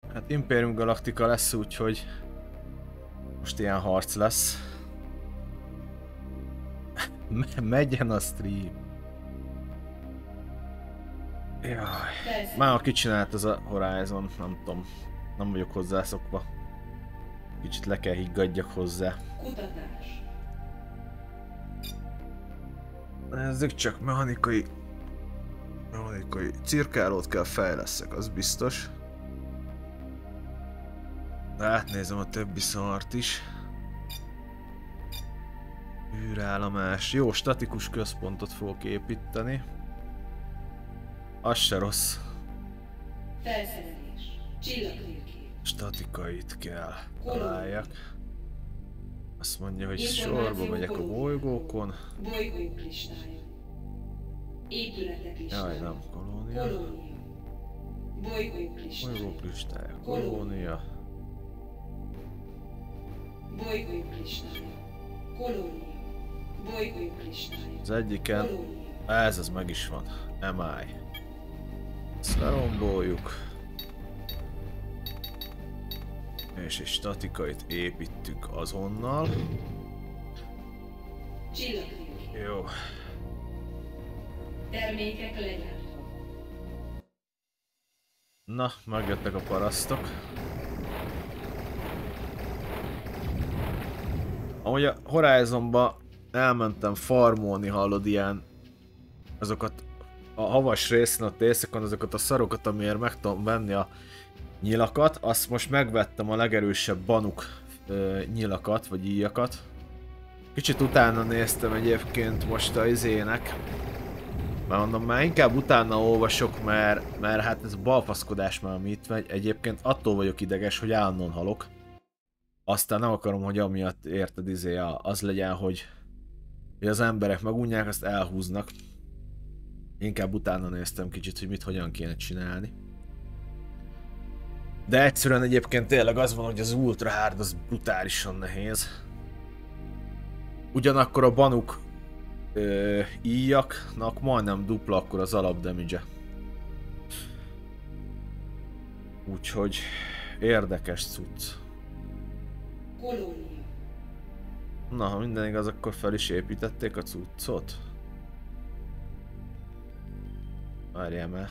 Hát Imperium Galactica lesz, úgyhogy most ilyen harc lesz. Megyen a stream. Jaj. Már kicsinált ez a Horizon, nem tudom. Nem vagyok hozzászokva. Kicsit le kell higgadjak hozzá. Kutatás. Nézzük csak, mechanikai cirkálót kell fejleszek, az biztos. De átnézem a többi szart is. űrállomás. Jó, statikus központot fogok építeni. Az se rossz. Felszerelés. Csillagtérkép. Statikait kell találjak. Azt mondja, hogy sorba megyek a bolygókon. Bolygók listája. Épületek listája. Jaj, nem, kolónia. Kolónia. Bolygók listája. Bolygók listája, kolónia. Bolygók listája. Kolónia. Bolygók listája. Az egyiken, ez az meg is van. MI. Ezt leromboljuk. És egy statikait építünk azonnal. Csillagtérkép. Jó. Termékek legyártva. Na, megjöttek a parasztok. Ahogy a Horizonba elmentem farmolni, hallod, ilyen azokat a havas részen, ott éjszakon azokat a szarokat, amiért meg tudom venni a nyilakat, azt most megvettem a legerősebb banuk nyilakat, vagy íjakat. Kicsit utána néztem egyébként most a izének. Mert mondom, már inkább utána olvasok, mert hát ez a balfaszkodás már ami itt megy. Egyébként attól vagyok ideges, hogy állandóan halok. Aztán nem akarom, hogy amiatt érted izé az legyen, hogy az emberek megunják, azt elhúznak. Inkább utána néztem kicsit, hogy mit hogyan kéne csinálni. De egyszerűen egyébként tényleg az van, hogy az Ultra Hard az brutálisan nehéz. Ugyanakkor a banuk íjaknak majdnem dupla akkor az alap damage-e. Úgyhogy érdekes cucc. Kolónia. Na, ha minden igaz, akkor fel is építették a cuccot. Várjál már.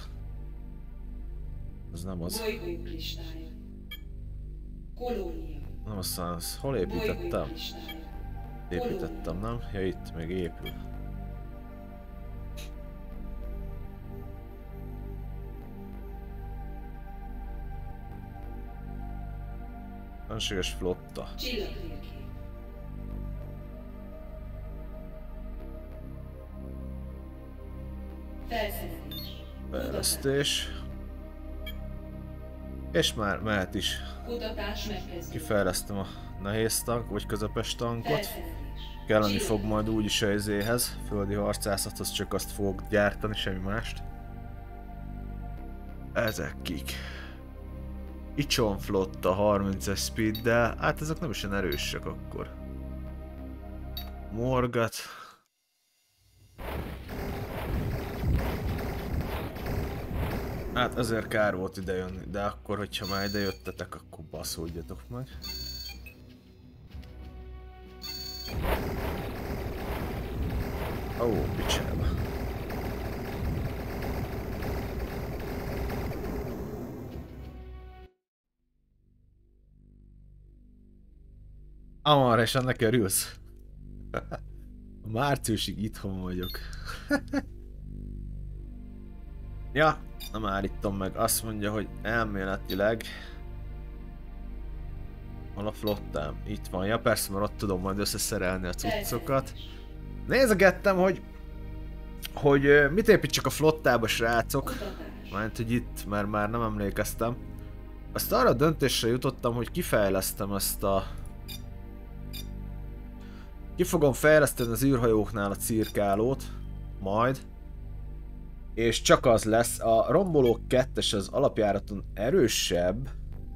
Ez nem az. Bolygók listája. Kolónia. Nem az. Hol építettem? Bolygók listája. Építettem, nem? Ja, itt még épül. Önséges flotta. Csillagtérkép. Felszerelés. Fejlesztés. És már mehet is. Kutatás megkezdő. Kifejlesztem a nehéz tank, vagy közepes tankot. Felszerelés. Kelleni fog majd úgyis a izéhez, földi harcászathoz, csak azt fogok gyártani, semmi mást. Ezek kik? Ichon flotta 30-es speeddel, hát ezek nem is olyan erősek akkor. Morgat. Hát ezért kár volt idejönni, de akkor, hogyha már idejöttetek, akkor baszódjatok meg. Ó, picsába. Amar, és ennek örülsz? Márciusig itthon vagyok. Ja, nem állítom meg. Azt mondja, hogy elméletileg... Hol a flottám? Itt van. Ja persze, mert ott tudom majd összeszerelni a cuccokat. Nézegettem, hogy mit építsek a flottába, srácok. Mármint, hogy itt, mert már nem emlékeztem. Azt arra a döntésre jutottam, hogy kifejlesztem ezt a... Ki fogom fejleszteni az űrhajóknál a cirkálót. Majd. És csak az lesz. A rombolók 2-es az alapjáraton erősebb.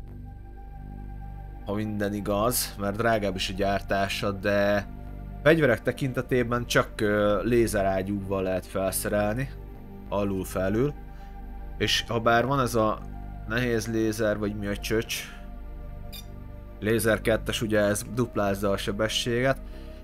Ha minden igaz, mert drágább is a gyártása, de... Fegyverek tekintetében csak lézerágyúval lehet felszerelni. Alul-felül. És ha bár van ez a nehéz lézer, vagy mi a csöcs. Lézer 2-es, ugye ez duplázza a sebességet.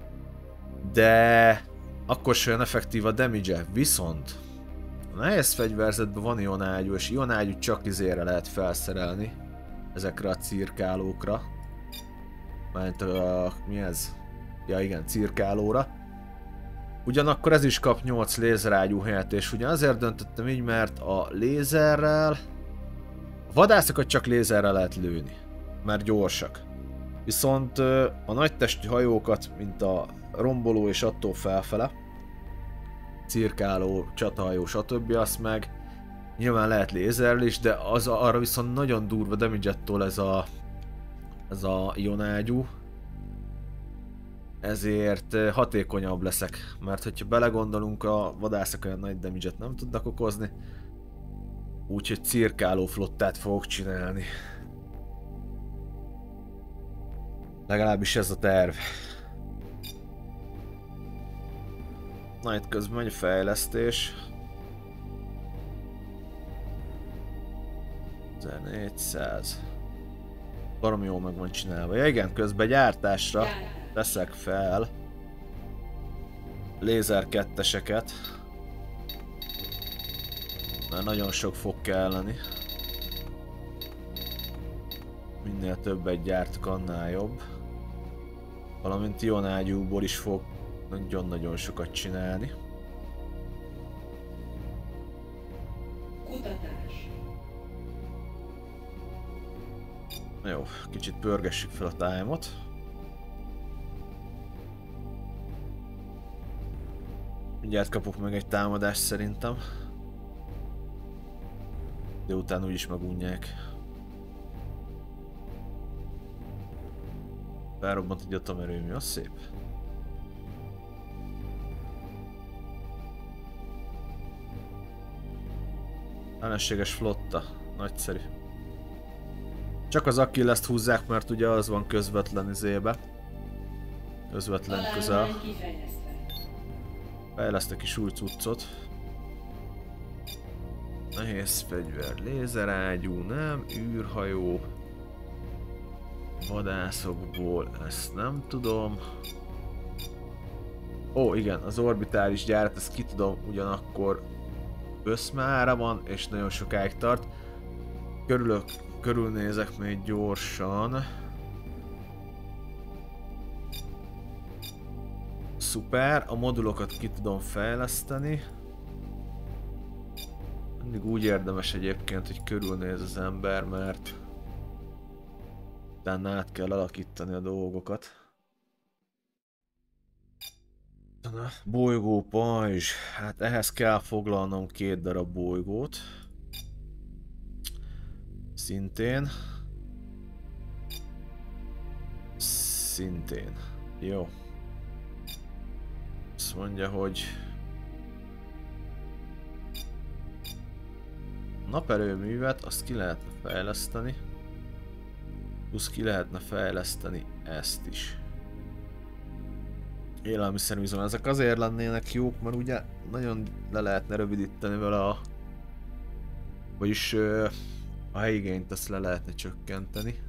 De akkor sem olyan effektív a damage-e. Viszont a nehéz fegyverzetben van ionágyú, és ionágyút csak izére lehet felszerelni. Ezekre a cirkálókra. Mert mi ez? Ja igen, cirkálóra. Ugyanakkor ez is kap 8 lézerágyú helyet, és ugye azért döntöttem így, mert a lézerrel... A vadászokat csak lézerrel lehet lőni, mert gyorsak. Viszont a nagytestű hajókat, mint a romboló és attól felfele, cirkáló, csatahajó, stb. Azt meg nyilván lehet lézerrel is, de az arra viszont nagyon durva damage-ettől ez a ionágyú. Ezért hatékonyabb leszek, mert hogyha belegondolunk, a vadászok olyan nagy damage-et nem tudnak okozni. Úgyhogy cirkáló flottát fogok csinálni. Legalábbis ez a terv. Na itt közben megy a fejlesztés. 1400. Baromi jól meg van csinálva. Ja igen, közben gyártásra teszek fel lézer 2-eseket. Mert nagyon sok fog kelleni. Minél többet gyártok, annál jobb. Valamint ionágyúból is fog nagyon-nagyon sokat csinálni. Kutatás. Jó, kicsit pörgessük fel a time-ot. Mindjárt kapok meg egy támadást szerintem. De utána úgyis megunják. Felrobbant egy atomerőmű, az szép. Ellenséges flotta, nagyszerű. Csak az Achilles-t húzzák, mert ugye az van közvetlen izébe. Közvetlen közel. Fejlesztek is új cuccot. Nehéz fegyver, lézerágyú, nem, űrhajó. Vadászokból, ezt nem tudom. Ó, igen, az orbitális gyárat, ezt ki tudom, ugyanakkor összmára van, és nagyon sokáig tart. Körülnézek még gyorsan. Szuper, a modulokat ki tudom fejleszteni. Mindig úgy érdemes egyébként, hogy körülnéz az ember, mert utána át kell alakítani a dolgokat. Bolygó pajzs. Hát ehhez kell foglalnom 2 darab bolygót. Szintén. Szintén. Jó. Azt mondja, hogy naperőművet azt ki lehetne fejleszteni. Plusz ki lehetne fejleszteni ezt is. Élelmiszerüzem, ezek azért lennének jók, mert ugye nagyon le lehetne rövidíteni vele a... Vagyis a helyigényt azt le lehetne csökkenteni.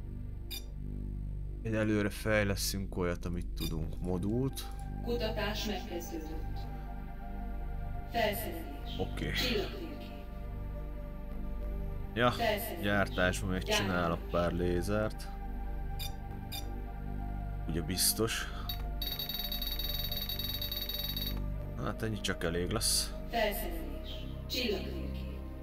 Egyelőre fejleszünk olyat, amit tudunk. Modult. Kutatás megkezdődött. Felszerelés. Oké. Csillagtérkép. Ja, Felszerelés. gyártásban még csinálok pár lézert. Ugye biztos. Hát ennyi csak elég lesz. Felszerelés. Csillagtérkép.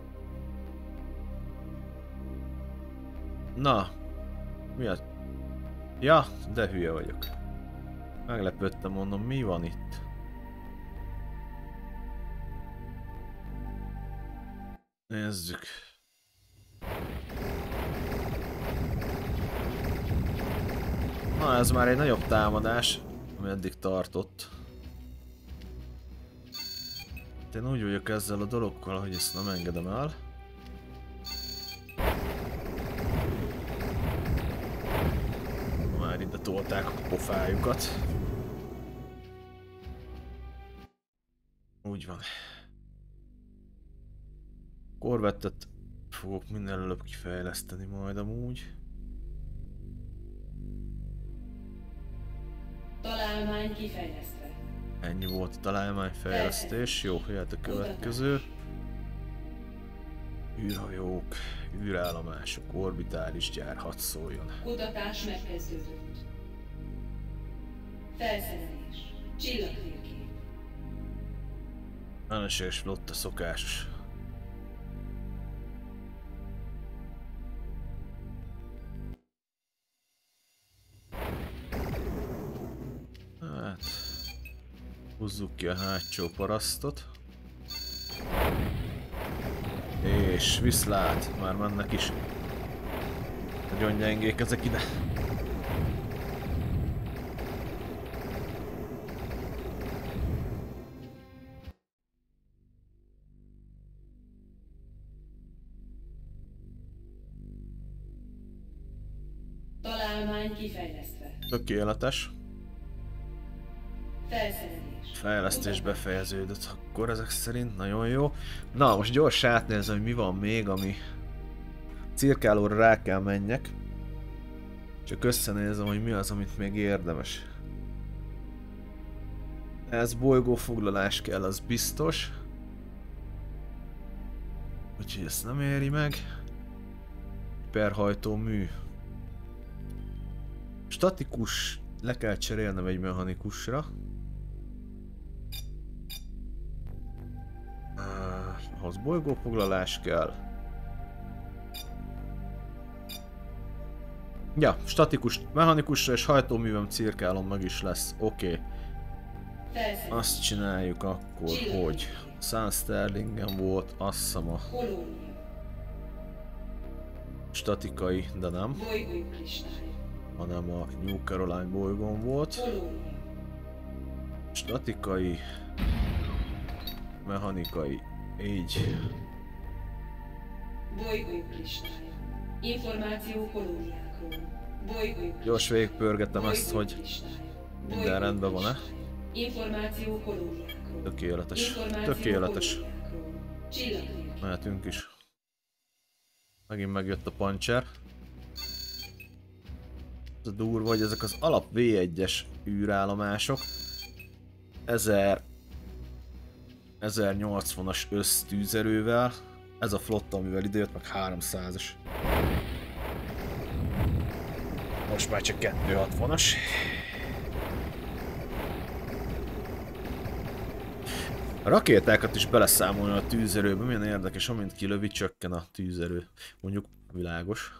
Na, mi az? Ja, de hülye vagyok. Meglepődtem, mondom, mi van itt? Nézzük. Na, ez már egy nagyobb támadás, ami eddig tartott. Én úgy vagyok ezzel a dologgal, hogy ezt nem engedem el. Már ide tolták a pofájukat. Úgy van. Korvettet Fogok minél előbb kifejleszteni majd amúgy. Találmány kifejlesztve. Ennyi volt a találmányfejlesztés. Jó, jöhet a következő. űrhajók, űrállomások, orbitális gyár, hadd szóljon. Kutatás megkezdődött. Felszerelés. Csillagtérkép. Ellenséges flotta szokásos. Hát... húzzuk ki a hátsó parasztot. És viszlát, már mennek is. Nagyon gyengék ezek ide. Találmány kifejlesztve. Tökéletes. Felszerelés. Fejlesztés befejeződött akkor ezek szerint, nagyon jó. Na, most gyorsan átnézem, hogy mi van még, ami... Cirkálóra rá kell menjek. Csak összenézem, hogy mi az, amit még érdemes. Ez bolygófoglalás kell, az biztos. Úgyhogy ezt nem éri meg. Perhajtó mű. Statikus le kell cserélnem egy mechanikusra. Ahhoz bolygófoglalás kell. Ja, statikus mechanikusra és hajtóművem cirkálom meg is lesz. Oké. Azt csináljuk akkor, hogy Sun Sterlingen volt, azt hiszem a statikai, de nem. Hanem a New Caroline bolygón volt. Statikai, mechanikai, így. Bolygók listája. Információ kolóniákról. Bolygók Gyors végigpörgetem ezt, hogy minden rendben van-e. Információ kolóniákról. Tökéletes. Tökéletes. Mehetünk is. Megint megjött a pancser. Ez a durva, hogy ezek az alap V1-es űrállomások 1080-as össztűzerővel, ez a flotta, amivel idejött, meg 300-as. Most már csak 260-as. A rakétákat is beleszámolni a tűzerőbe, milyen érdekes, amint kilövi, csökken a tűzerő. Mondjuk világos.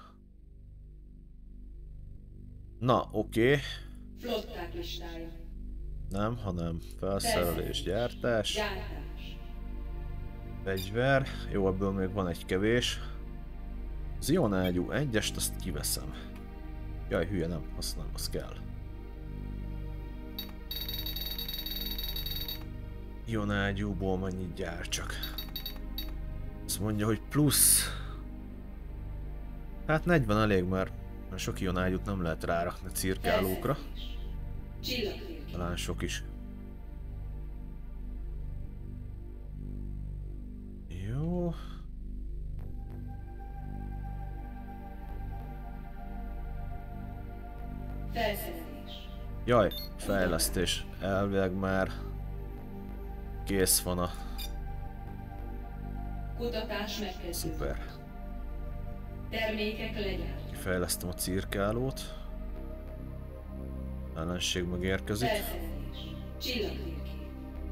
Na, oké. Flották listája. Nem, hanem felszerelés, gyártás. Fegyver. Jó, ebből még van egy kevés. Az ionágyú 1-est azt kiveszem. Jaj, hülye, nem, azt nem, az kell. Ionágyúból mennyit gyár csak. Azt mondja, hogy plusz. Hát 40 elég, mert sok ionágyút nem lehet rárakni cirkálókra. Talán sok is. Jó. Felszerelés. Jaj, fejlesztés. Elvileg már kész van a... Kutatás megkezdődött. Szuper. Termékek legyártva. Fejlesztem a cirkálót. Ellenség megérkezik. Felszerelés. Csillagtérkép.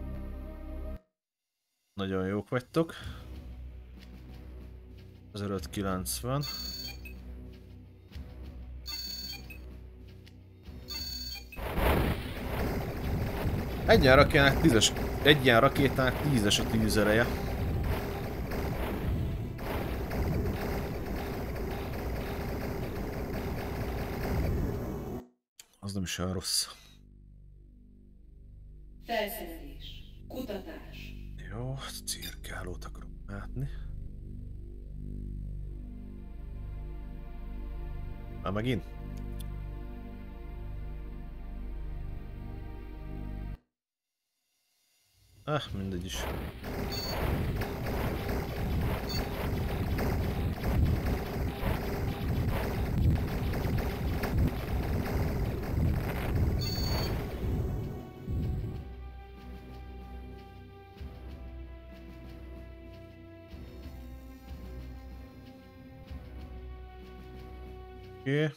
Nagyon jók vagytok. 1590. Egy ilyen rakétának 10-es a tűzereje. Az nem is olyan rossz. Felszerelés. Kutatás. Jó, cirkálót akarom látni. Már megint? Mindegy is. Oké.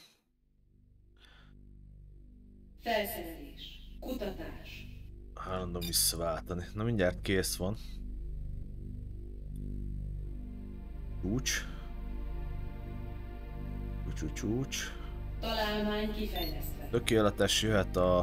Felszerelés. Kutatás. Állandóan visszaváltani. Na mindjárt kész van. Csúcs. Csúcs. Találmány kifejlesztve. Tökéletes, jöhet a...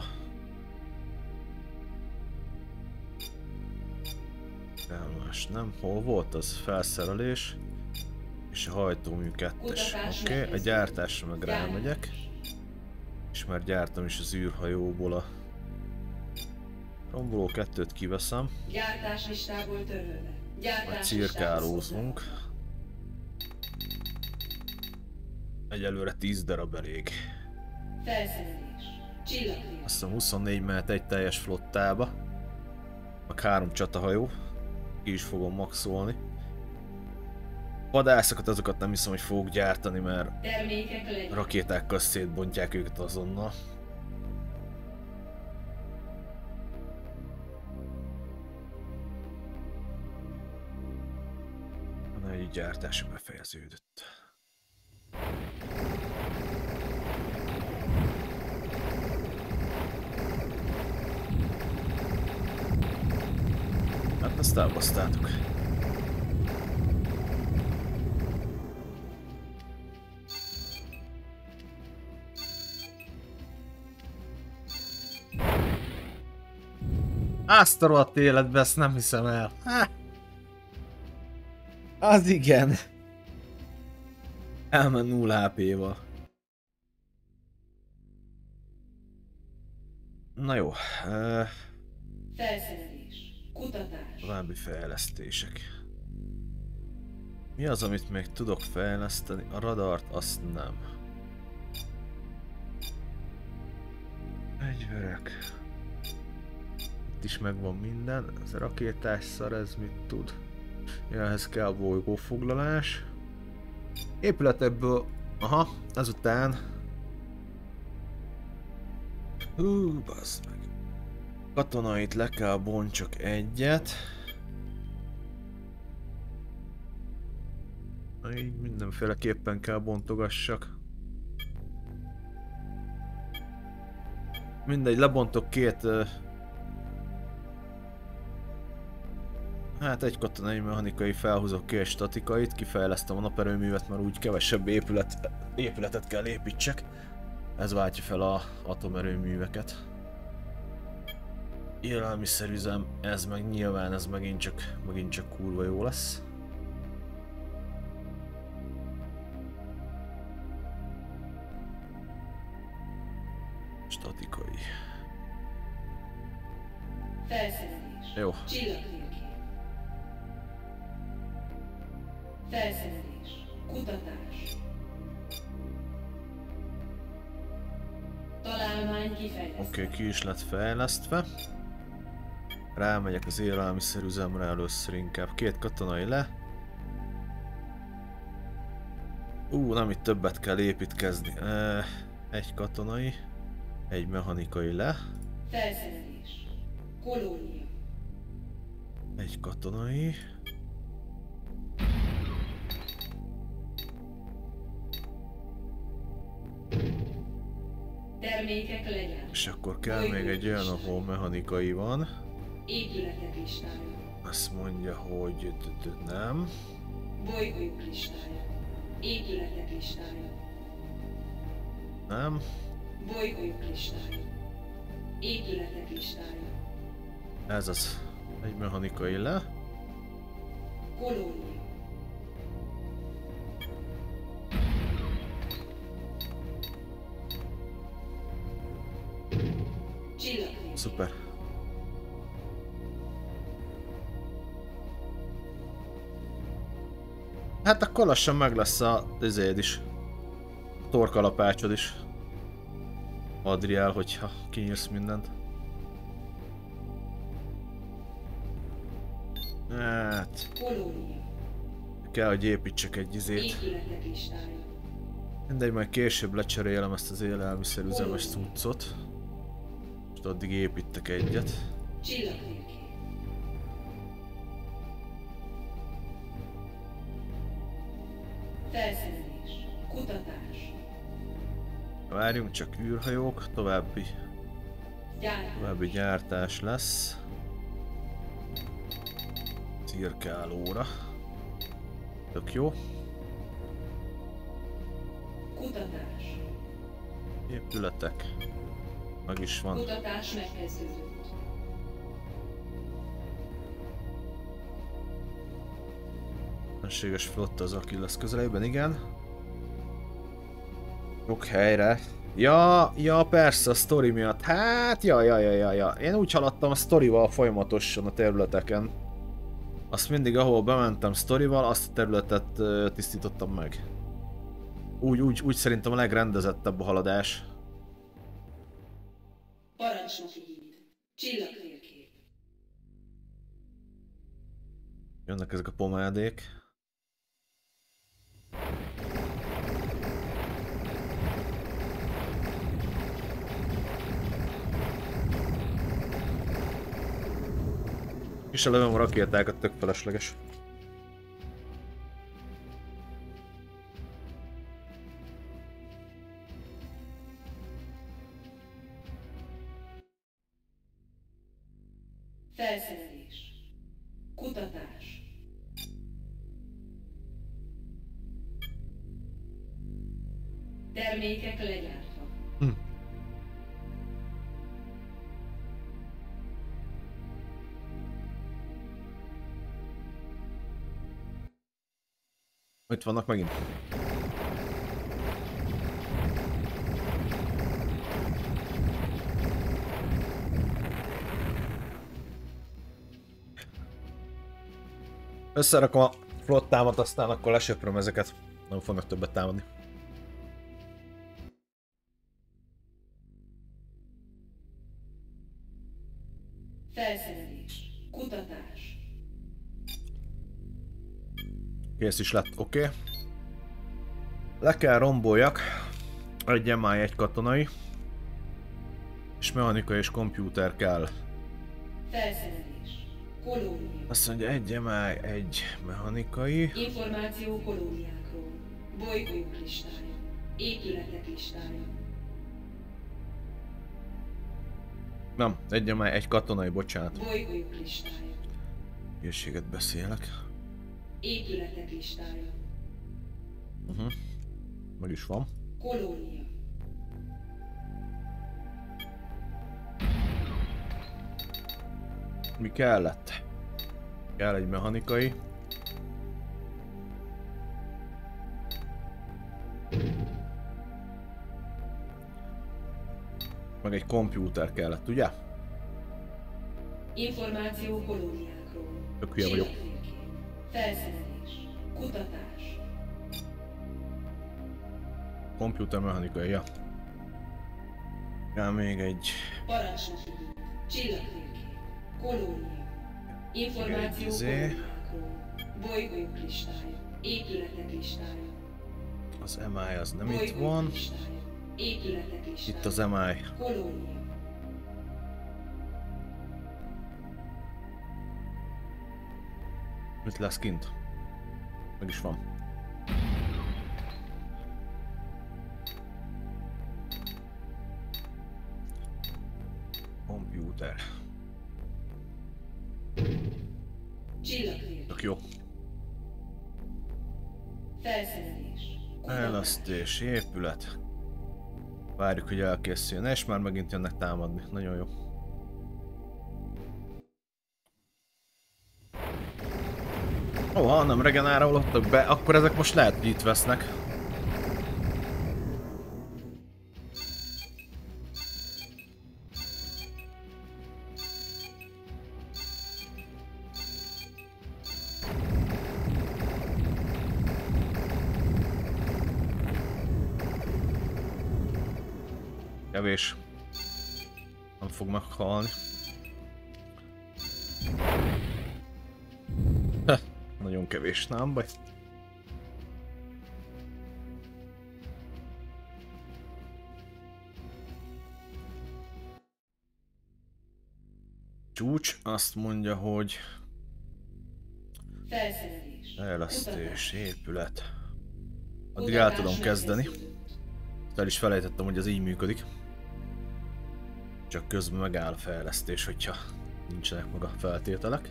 Elmás nem. Hol volt az? Felszerelés. És a hajtómű 2-es. Oké, a gyártásra meg rámegyek. És már gyártam is az űrhajóból a... romboló 2-t kiveszem. Gyártás listából törölve. Majd cirkálózunk. Egyelőre 10 darab elég. Felszerelés. Csillagtérkép. Azt hiszem 24 mehet egy teljes flottába. Meg 3 csatahajó. Ki is fogom maxolni. Vadászokat azokat nem hiszem, hogy fogok gyártani, mert Termékek legyen. rakétákkal szétbontják őket azonnal. A nagy gyártása befejeződött. Hát ezt elbasztátok. Azt a rohadt életbe, ezt nem hiszem el. Ha. Az igen. Elment 0 HP-val. Na jó. Felszerelés. Kutatás. További fejlesztések. Mi az, amit még tudok fejleszteni? A radart azt nem. Fegyverek. Itt is megvan minden. Ez a rakétás szar, ez mit tud? Ja, ehhez kell bolygófoglalás. Épületekből... Aha, ezután... Bazd meg. Katonait le kell bontsak egyet. Így mindenféleképpen kell bontogassak. Mindegy, lebontok két... Hát egy katonai mechanikai felhúzok ki egy statikait, kifejlesztem a naperőművet, mert úgy kevesebb épületet kell építsek. Ez váltja fel az atomerőműveket. Élelmiszerüzem, ez meg nyilván, ez megint csak kurva jó lesz. Statikai. Felszerelés. Jó. Csillagtérkép. Felszerelés. Kutatás. Találmány kifejlesztve. Oké, ki is lett fejlesztve. Rámegyek az élelmiszerüzemre először inkább. 2 katonai le. Nem, itt többet kell építkezni. Egy katonai. Egy mechanikai le. Felszerelés. Kolónia. Egy katonai. Termékek legyen. És akkor kell még egy olyan, ahol mechanikai van. Épületek listája. Azt mondja, hogy nem. Bolygók listája. Épületek listája. Nem. Bolygók listája. Épületek listája. Ez az. Egy mechanikai le. Kolónia. Csillagtérkép. Szuper. Hát akkor lassan meg lesz a izéd is. A torkalapácsod is. Adriel, hogyha kinyírsz mindent. Hát... Kolónia. kell, hogy építsek egy izét. Épületek listája. Mindegy, majd később lecserélem ezt az élelmiszerüzemes cuccot. Most addig építek egyet. Csillagtérkép. Felszerelés. Kutatás. Várjunk csak, űrhajók, további gyártás lesz. Cirkálóra. Tök jó. Kutatás. Épületek. Meg is van. Kutatás megkezdődött. Ellenséges flotta az Achilles közelében, igen. Sok helyre. Ja, persze, a sztori miatt. Hát, ja. Én úgy haladtam a sztorival folyamatosan a területeken. Azt mindig, ahol bementem sztorival, azt a területet tisztítottam meg. Úgy szerintem a legrendezettebb a haladás. Parancsnoki híd. Csillagtérkép. Jönnek ezek a pomádék. És a lövöm a rakétákat, tök felesleges. Felszerelés. Kutatás. Termékek legyártva. Itt vannak megint. Összerakom a flottámat, aztán akkor lesöpröm ezeket. Nem fognak többet támadni. Felszerelés. Kutatás. Kész is lett, oké. Le kell romboljak. Egy MI, egy katonai. És mechanika és kompjúter kell. Felszerelés. Kolónia. Azt mondja, egy MI, egy mechanikai. Információ kolóniákról. Bolygók listája. Épületek listája. Nem, egy MI, egy katonai, bocsánat. Bolygók listája. Hülyeséget beszélek. Épületek listája. Meg is van. Kolónia. Mi kellett? Kell egy mechanikai. Meg egy kompjúter kellett, ugye? Információ kolóniákról. Tök hülye vagyok. Csillagtérkép. Felszerelés. Kutatás. Kompjúter mechanikai, ja. Kell még egy... Parancsnoki híd. Csillagtérkép. Kolónia. Információ Izé. kolóniákról. Bolygók listája. Épületek listája. Az MI az nem itt Bolygók van. listája. Épületek listája. Itt az MI. Kolónia. Mit lesz kint? Meg is van. Kompjúter. Csillagtérkép. Tök jó. Felszerelés. Kutatás. Elasztés, épület. Várjuk, hogy elkészüljön, és már megint jönnek támadni. Nagyon jó. Ó, ha nem regenerálódtak be, akkor ezek most lehet, hogy itt vesznek. Kevés. Nem fog meghalni. Nagyon kevés, nem baj. Csúcs azt mondja, hogy Felszerelés. fejlesztés, épület. Addig Kutatás el tudom kezdeni. megkezdődött. El is felejtettem, hogy ez így működik. Csak közben megáll a fejlesztés, hogyha nincsenek meg a feltételek.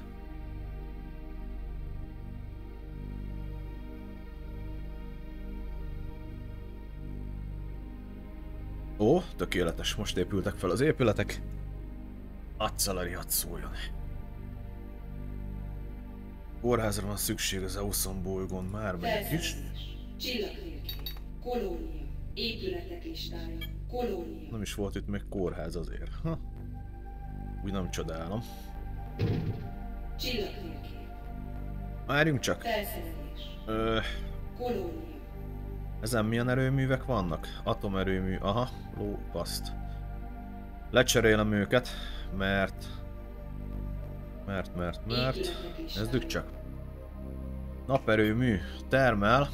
Ó, tökéletes, most épültek fel az épületek. Accelari hadd szóljon. Kórházra van szükség az Euson bolygón, már megyek is. Felszerelés. Csillagtérkép. Kolónia. Épületek listája. Kolónia. Nem is volt itt még kórház azért. Ha? Úgy nem csodálom. Csillagtérkép. Várjunk csak. Felszerelés. Kolónia. Ezen milyen erőművek vannak? Atomerőmű, aha, lópaszt. Lecserélem őket, mert... Nézzük csak. Naperőmű termel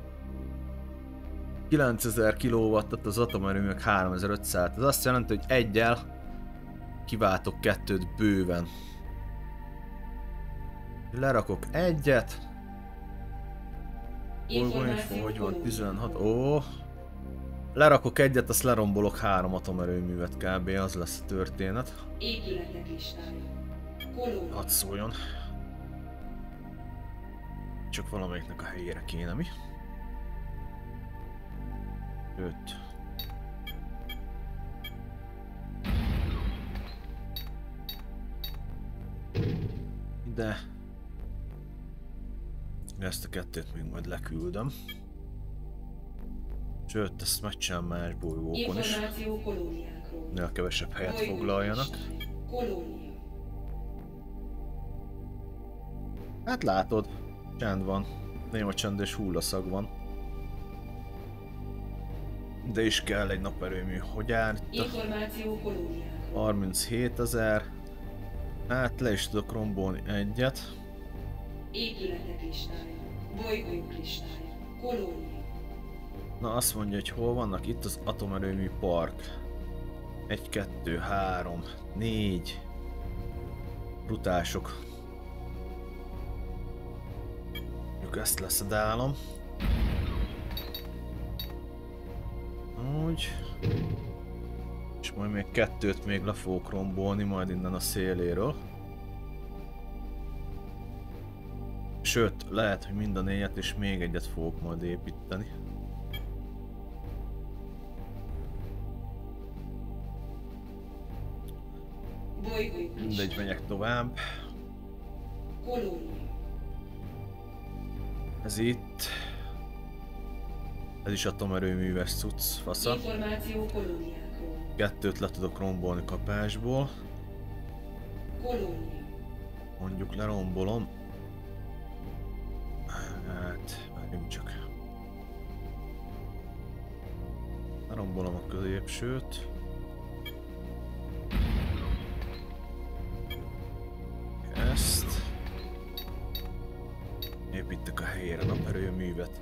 9000 kW-t, az atomerőműek 3500. Ez azt jelenti, hogy egyel kiváltok kettőt bőven. Lerakok egyet. Hogy van 16? Ó. Lerakok egyet, azt lerombolok 3 atomerőművet kb. Az lesz a történet. Épületek listája. Kolónia. Hadd szóljon. Csak valamelyiknek a helyére kéne mi? 5. Ide. Ezt a kettőt még majd leküldöm. Sőt, ezt megcsinálom más bolygókon is. Információ kolóniákról. Ne a kevesebb helyet foglaljanak. Kolónia. Hát látod, csend van. Néma csend és hullaszag van. De is kell egy naperőmű. Hogy áll itt a Információ kolóniákról. 37 000. Hát le is tudok rombolni egyet. Épületek listája. Bolygók listája. Kolónia. Na azt mondja, hogy hol vannak itt az atomerőmű park. 1, 2, 3, 4. Brutások. Mondjuk ezt leszedálom. Úgy. És majd még kettőt még le fogok rombolni, majd innen a széléről. Sőt, lehet, hogy mind a négyet és még egyet fogok majd építeni. Mindegy, megyek tovább. Kolónia. Ez itt. Ez is atomerőműves cucc, fasza. Információ kolóniákról. Kettőt le tudok rombolni kapásból. Kolónia. Mondjuk lerombolom. Hát, várjunk csak. Lerombolom a középsőt. Ezt. Építek a helyére naperőművet.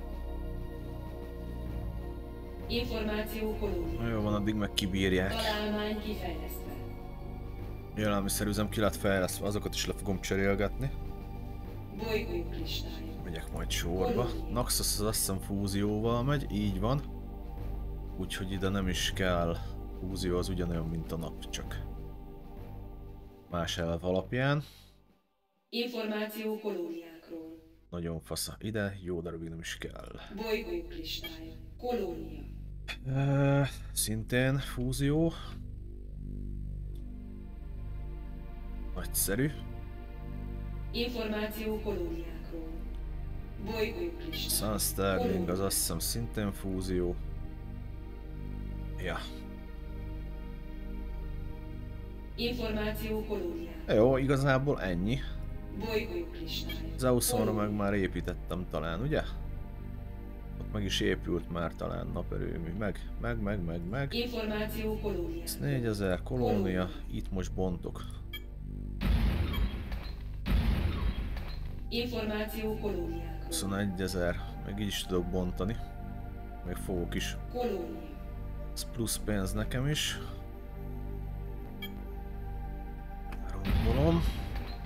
Információ kolónia. Na jó van, addig meg kibírják. Találmány kifejlesztve. Élelmiszerüzem ki lett fejlesztve, azokat is le fogom cserélgetni. Bolygók listája. Megyek majd sorba. Naxos az azt hiszem fúzióval megy, így van. Úgyhogy ide nem is kell. Fúzió az ugyanolyan, mint a nap, csak más elv alapján. Információ kolóniákról. Nagyon fasza. Ide jó darabig nem is kell. Bolygók listája. Kolónia. Szintén fúzió. Nagyszerű. Információ kolóniákról. Bolygók listája. Sunstarling az azt hiszem szintén fúzió. Ja. Információ kolóniákról. Jó, igazából ennyi. Bolygók listája. Zeusonra meg már építettem talán, ugye? Ott meg is épült már talán naperőmű. Meg. Információ kolóniákról. Ez 4000 kolónia, itt most bontok. Információ kolóniákról. 21 000, meg így is tudok bontani. Még fogok is. Kolónia. Ez plusz pénz nekem is. Rombolom.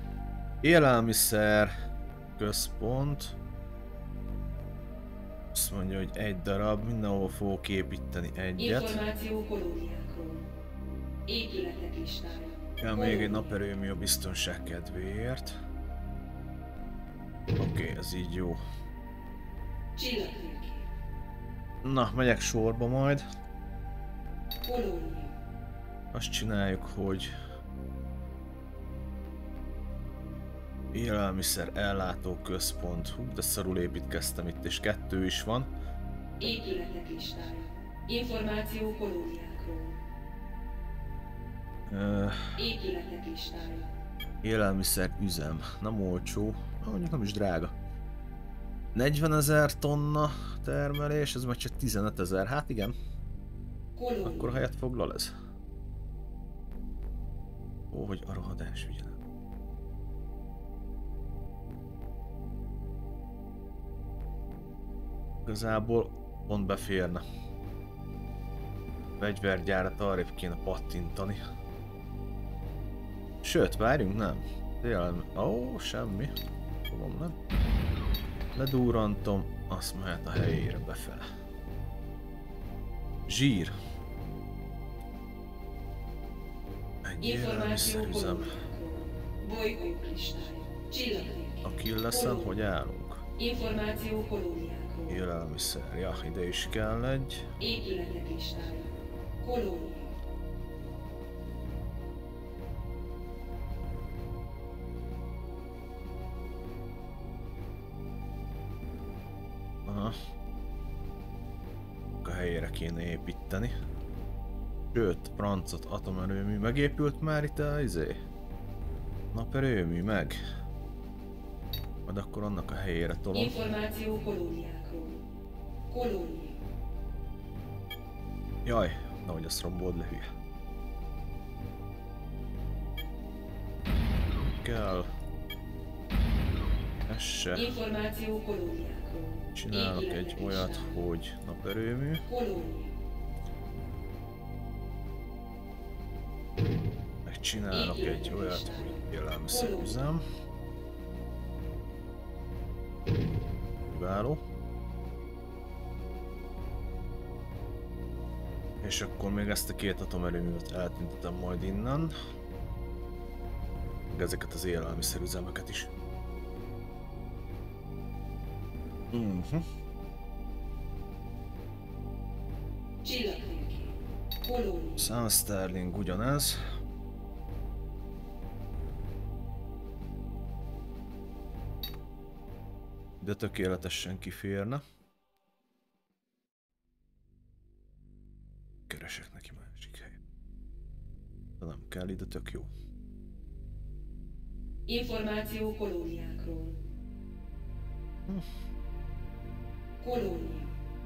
Élelmiszer központ. Azt mondja, hogy egy darab, mindenhol fogok építeni egyet. Információ kolóniákról. Épületek listája. Ja, még egy naperőmű a biztonság kedvéért. Oké, ez így jó. Csillagtérkép. Na, megyek sorba majd. Kolónia. Azt csináljuk, hogy élelmiszer ellátó központ. Hú, de szarul építkeztem itt, és 2 is van. Épületek listája. Információ kolóniákról. Épületek listája. Élelmiszer üzem. Nem olcsó, mondjuk nem is drága. 40 000 tonna termelés, ez meg csak 15 000. Hát igen, Kolónia. akkor helyet foglal ez. Ó, hogy a rohadás ügyelet. Igazából pont beférne. Fegyvergyárat arrébb kéne pattintani. Sőt, várjunk, nem. Ó, semmi. Fogom, nem? Ledúrantom, azt mehet a helyére befele. Zsír. Egy Információ élelmiszerüzem. kolóniákról. Bolygók listája. Csillagtérkép. A Killeszen hogy állunk? Információ kolóniákról. Élelmiszer. Ja, ide is kell egy. Épületek listája. Kolónia. Aha. A helyére kéne építeni. Sőt, francot atomerőmű. Megépült már itt a naperőmű meg. Majd akkor annak a helyére tolom. Információ kolóniákról. Kolónia. Jaj, nehogy azt rombold le, hülye. Kell. Ez se. Információ kolóniákról. Csinálok egy Épületek olyat, listája. hogy naperőmű. Kolónia. Megcsinálok egy olyat, hogy élelmiszerüzem. Kiváló. És akkor még ezt a 2 atomerőművet eltüntetem majd innen. Meg ezeket az élelmiszerüzemeket is. Csillagtérkép. Kolónia. Sun Sterling ugyanez. De tökéletesen kiférne. Keresek neki másik helyet. De nem kell, ide tök jó. Információ kolóniákról. Kolónia.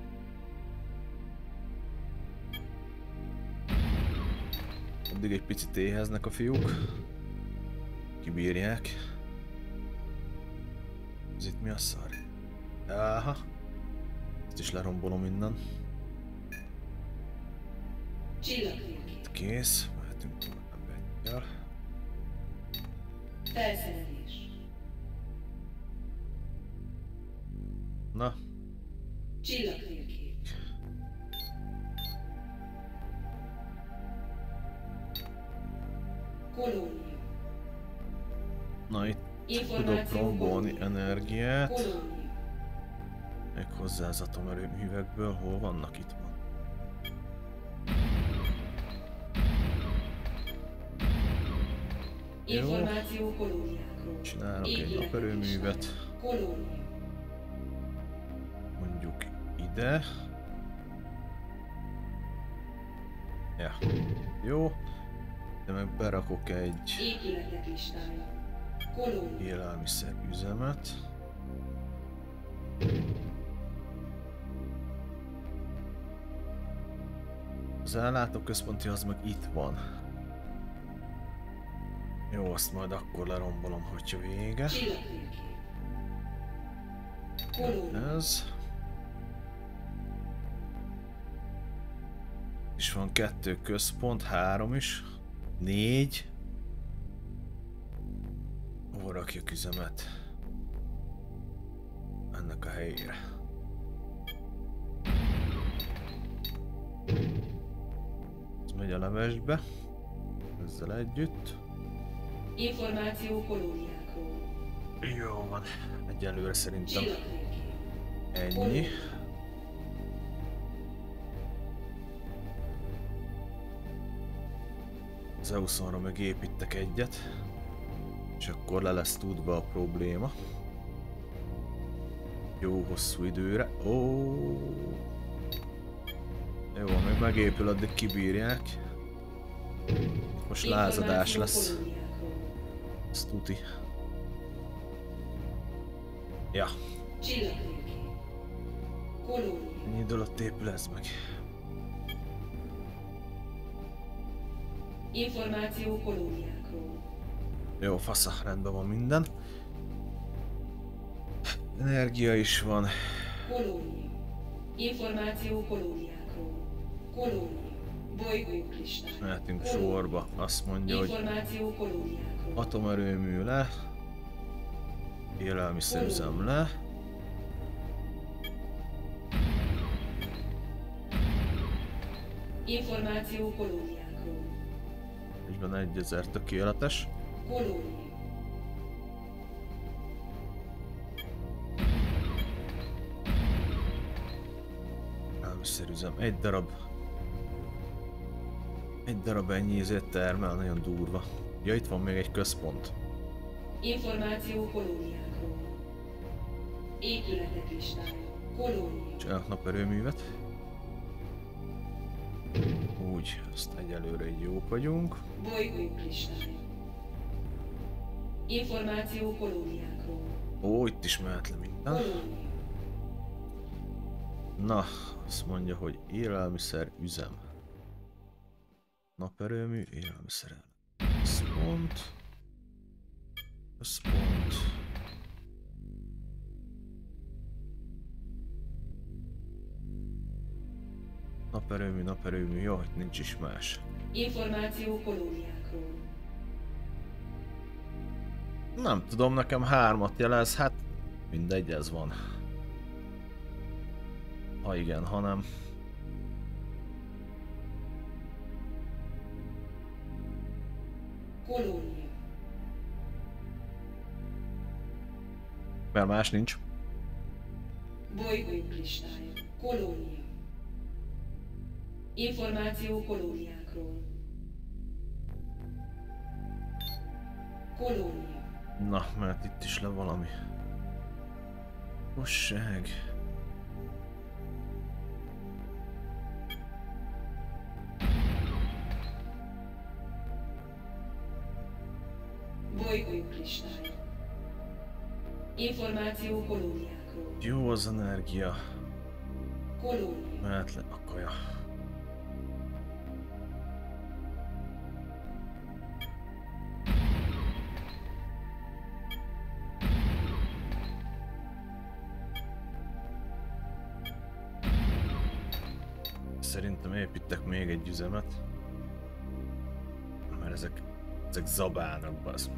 Addig egy picit éheznek a fiúk. Kibírják. Ez itt mi a szar? Áha. Ezt is lerombolom innen. Csillagtérkép. Kész. Mehetünk tovább egyel. Felszerelés. Na, Csillagtérkép. Kolónia. na itt tudok Információ rombolni kolónia. energiát. Kolónia. Meg hozzá az atomerőművekből. Hol vannak? Itt van. Jó. Információ kolóniákról. Csinálok egy Épületek naperőművet. listája. Kolónia. Mondjuk ide. Ja. Jó. De meg berakok egy Épületek listája. Kolónia. élelmiszer üzemet. Az ellátóközponti az meg itt van. Jó, azt majd akkor lerombolom, hogyha vége. Csillagtérkép. Kolónia. Ez. És van 2 központ, 3 is. 4. Hol rakjuk üzemet? Ennek a helyére. megy a levesbe. Ezzel együtt. Információ kolóniákról. Jó van. Egyelőre szerintem Csillagtérkép. ennyi. Kolónia. Zeusonra meg építek egyet. És akkor le lesz tudva a probléma. Jó hosszú időre. Ó. Jó, még megépül, addig kibírják. Most lázadás lesz. Kolóniákról. Ez tuti. Ja, Csillagtérkép. Kolónia. ennyi idő alatt épül ez meg. Információ kolóniákról. Jó, fasza, rendben van minden. Energia is van. Kolónia. Információ kolóniákról. Kolónia. Bolygókristály. Mehetünk Kolónia. sorba. Azt mondja, hogy Információ kolóniákról. atomerőmű le. Élelmiszerüzem le. Információ kolóniákról. Egyben 1000 tökéletes. Kolónia. Élelmiszerüzem. Egy darab. Egy darab ennyi izét termel, nagyon durva. Ja, itt van még egy központ. Információ kolóniákról. Épületek listája. Kolónia. Csinálok naperőművet. Úgy, azt egyelőre így jók vagyunk. Bolygók listája. Információ kolóniákról. Ó, itt is mehet le minden. Kolónia. Na, azt mondja, hogy élelmiszer üzem. Naperőmű, élelmiszer. Központ. Központ. Naperőmű, naperőmű, jó, hogy nincs is más. Információ kolóniákról. Nem tudom, nekem 3-at jelez, hát mindegy, ez van. Ha igen, ha nem. Kolónia. Mert más nincs. Bolygók listája. Kolónia. Információ kolóniákról. Kolónia. Na, mert itt is le valami. Hosság. Bolygók listája. Információ kolóniákról. Jó az energia. Kolónia. Mehet le a kaja. Szerintem építek még egy üzemet. Mert ezek zabálnak, bazd.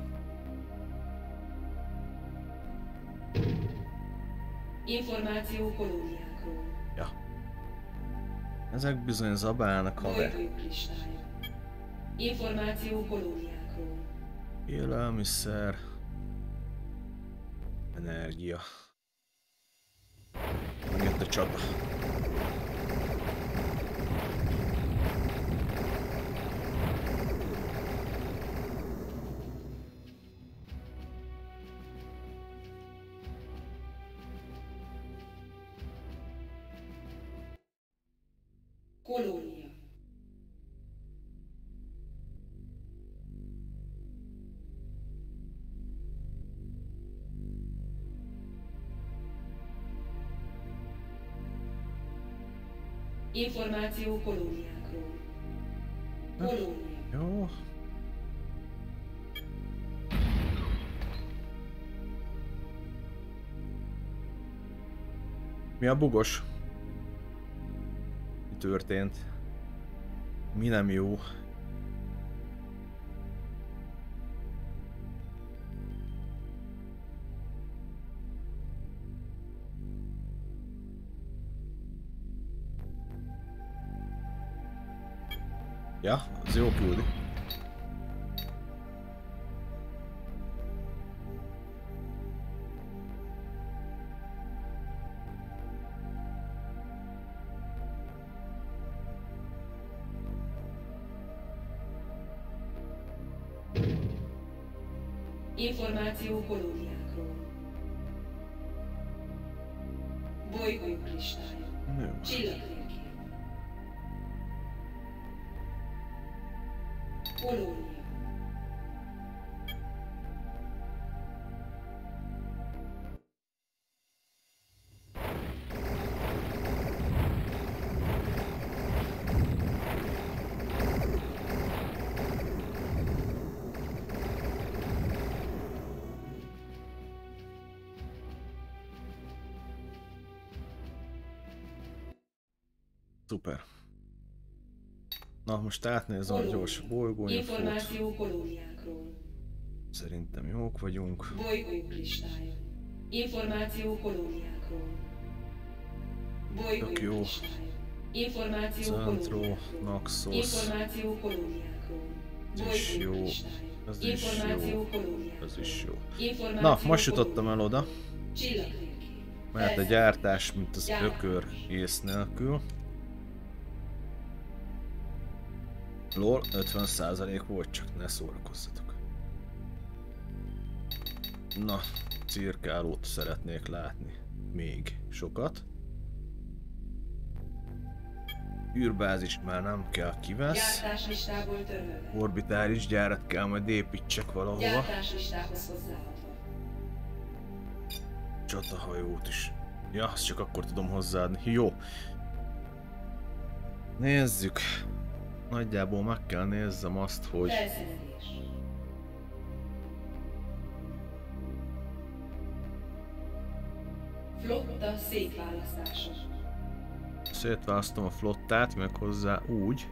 Információ kolóniákról. Ja. Ezek bizony zabálnak, haver. Bolygók listája. Információ kolóniákról. Élelmiszer. Energia. Megjött a csata. Kolónia. Információ kolóniákról. Kolónia. Jó. Mi a bugos? Mi történt? Mi nem jó? Ja, az jó küldi. Információ kolóniákról. Bolygók listája. Jó. Csillagtérkép. Kolónia. Szuper. Na, most átnézem a gyors bolygóinfót. Információ kolóniákról. Szerintem jók vagyunk. Bolygók listája. Információ kolóniákról. Tök jó. Bolygók listája. Információ Centro, kolóniákról. Naxos. Információ kolóniákról. Ez is jó. Bolygók listája. Ez is Információ jó. kolóniákról. Ez is jó. Információ Na, most jutottam kolóniákról. el oda. Csillagtérkép. Mert a gyártás, mint az ökör ész nélkül. LOL, 50% volt, csak ne szórakozzatok. Na, cirkálót szeretnék látni. Még sokat. Űrbázis már nem kell, kivesz. Gyártáslistából törölve. Orbitális gyárat kell majd építsek valahova. Gyártáslistához hozzáadva. Csatahajót is. Ja, azt csak akkor tudom hozzáadni. Jó. Nézzük. Nagyjából meg kell nézzem azt, hogy... Felszerelés. Flotta szétválasztása. Szétválasztom a flottát, meg hozzá úgy.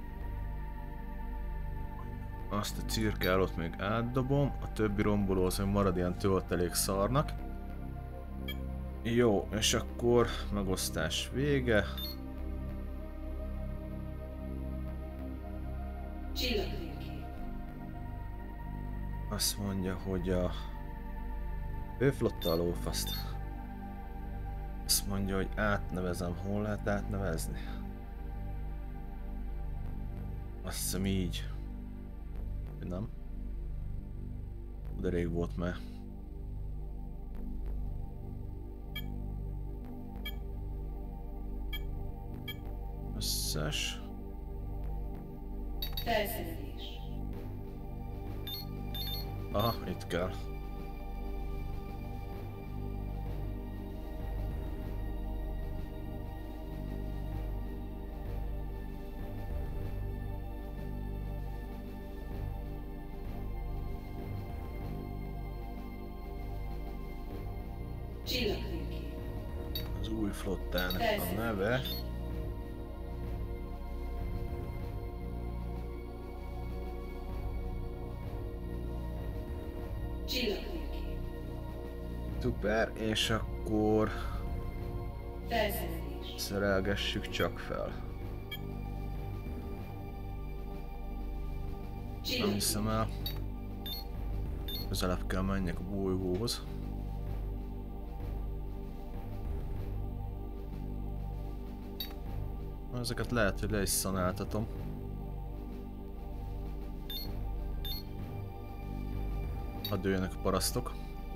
Azt a cirkálót még átdobom, a többi rombolóhoz meg marad ilyen töltelék szarnak. Jó, és akkor megosztás vége. Csillagtérkép. Azt mondja, hogy a főflotta a lófaszt. Azt mondja, hogy átnevezem, hol lehet átnevezni? Azt hiszem így. Nem? De rég volt már. Összes. Felszerelés. Aha, itt kell. Csillagtérkép. Az új flottának a neve. Csillagtérkép. Szuper, és akkor Felszerelés. szerelgessük csak fel. Nem hiszem el. Közelebb kell menjek a bolygóhoz. Ezeket lehet, hogy le is szanáltatom. Hadd jöjjenek a parasztok.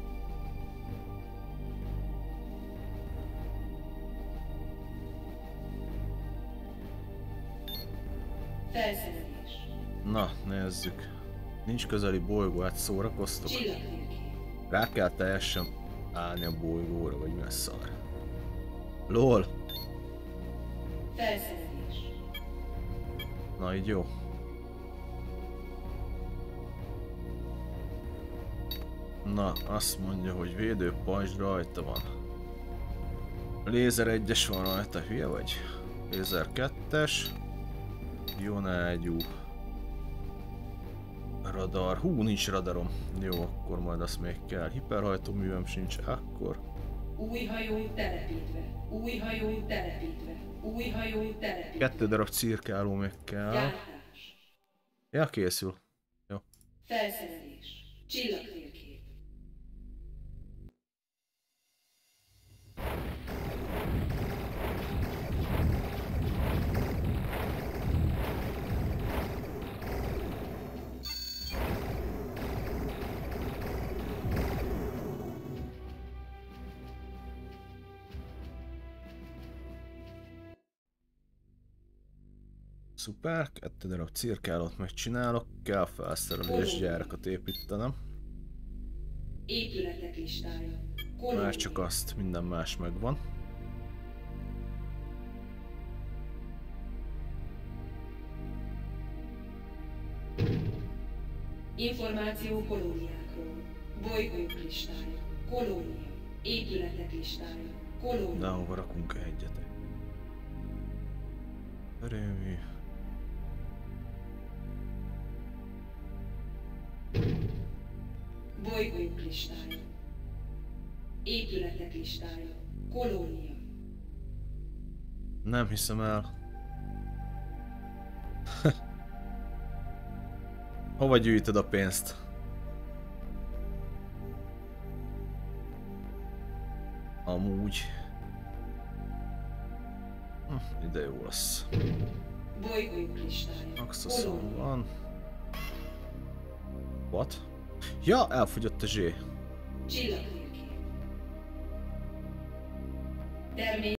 Felszerelés. Na, nézzük. Nincs közeli bolygó, hát szórakoztok. Csillagtérkép. Rá kell teljesen állni a bolygóra, vagy mi a szar. LOL! Felszerelés. Na így jó. Na, azt mondja, hogy védőpajzs rajta van. Lézer 1-es van rajta, hülye vagy? Lézer 2-es. Jonágyú. Radar. Hú, nincs radarom. Jó, akkor majd azt még kell. Hiperhajtóművem sincs, akkor. Új hajó telepítve. Új hajó telepítve. Új hajó telepítve. 2 darab cirkáló még kell. Gyártás. Ja, készül. Jó. Felszerelés. Csillagtérkép. Szuper, 2 darab cirkálót megcsinálok, kell felszerelésgyárakat építenem. Épületek listája. Már Kolónia. csak azt, minden más megvan. Információ kolóniákról. Bolygók listája. Kolónia. Épületek listája. Kolónia. De hova rakunk egyet? Erőmű. Bolygók listája. Épületek listája. Kolónia. Nem hiszem el. Hova gyűjtöd a pénzt? Amúgy. Ide jó lesz. Bolygók listája. Axoszon van. What? Ja, elfogyott a zsé. Csillagtérkép. Termék.